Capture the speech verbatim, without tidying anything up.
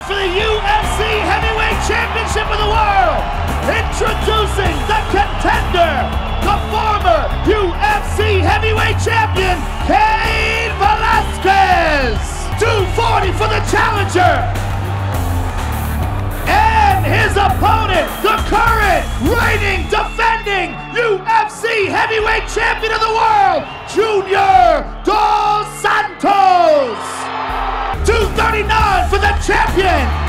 For the U F C Heavyweight Championship of the World, introducing the contender, the former U F C Heavyweight Champion, Cain Velasquez. two forty for the challenger. And his opponent, the current, reigning, defending U F C Heavyweight Champion of the World, Junior Dos Santos. two thirty-nine for the champion,